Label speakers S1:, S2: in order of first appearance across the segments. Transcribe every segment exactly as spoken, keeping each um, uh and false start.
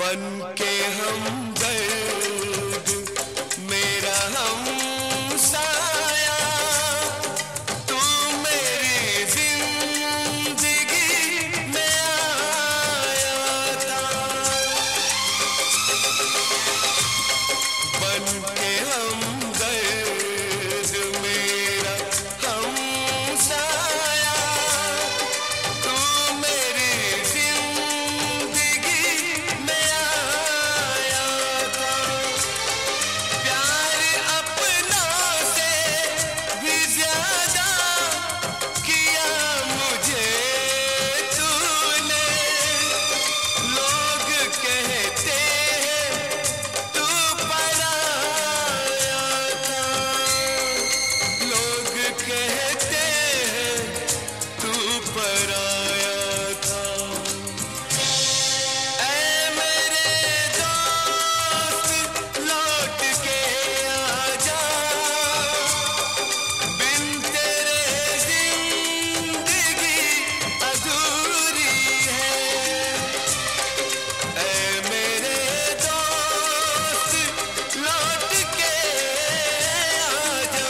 S1: बन के हमदर्द मेरा हमसाया, तू मेरी जिंदगी में आया था। बन के हमदर्द मेरा हमसाया, तू मेरी जिंदगी में आया था। प्यार अपनों से भी ज्यादा किया मुझे तूने। लोग कहते हैं तू पराया था, लोग कहते हैं तू पराया था। ऐ मेरे दोस्त लौट के आजा, बिन तेरे जिंदगी अधूरी है। ऐ मेरे दोस्त लौट के आजा।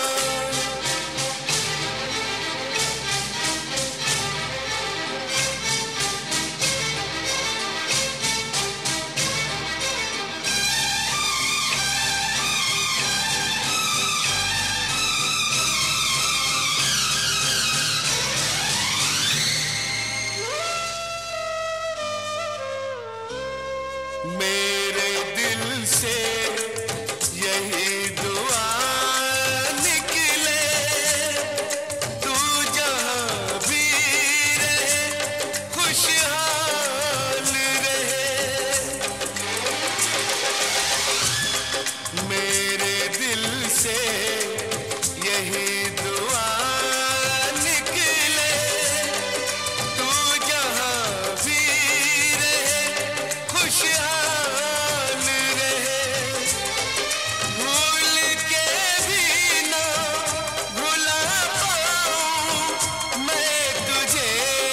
S1: मेरे दिल से यही दुआ निकले, तू जहाँ भी रहे खुशहाल रहे। मेरे दिल से यही दुआ निकले, तू जहाँ भी रहे खुशहाल रहे। भूल के भी ना भुला पाऊं मैं तुझे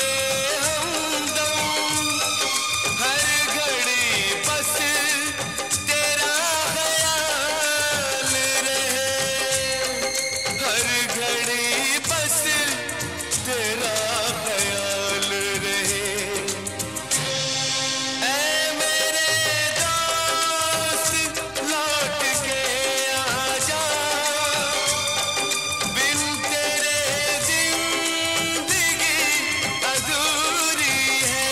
S1: हमदम। हर घड़ी बस तेरा ख्याल रहे, हर घड़ी बस तेरा ख्याल रहे। ऐ मेरे दोस्त लौट के आजा, बिन तेरे जिंदगी अधूरी है।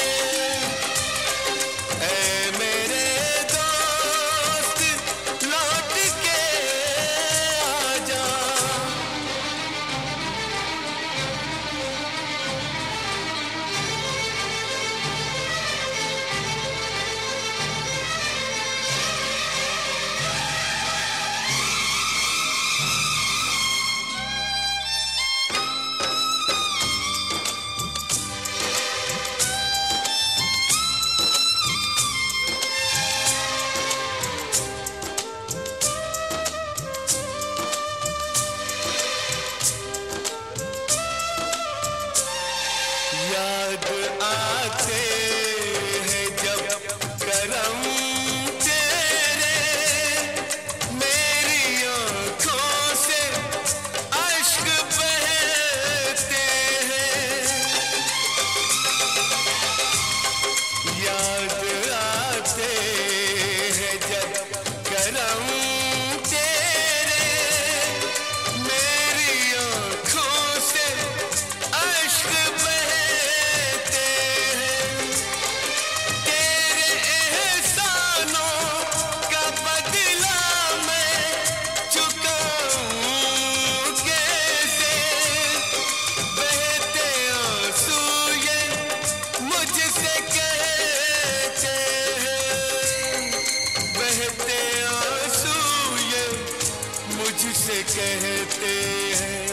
S1: ऐ मेरे दोस्त लौट के आजा। याद आते हैं जब करम तेरे, मेरी आँखों से अश्क बहते हैं। याद आते हैं जब करम तेरे, मेरी आँखों से अश्क बहते हैं। तेरे एहसानों का बदला मैं चुकाऊं कैसे। बहते आंसू ये मुझसे कहते हैं, बहते आंसू ये मुझसे कहते हैं।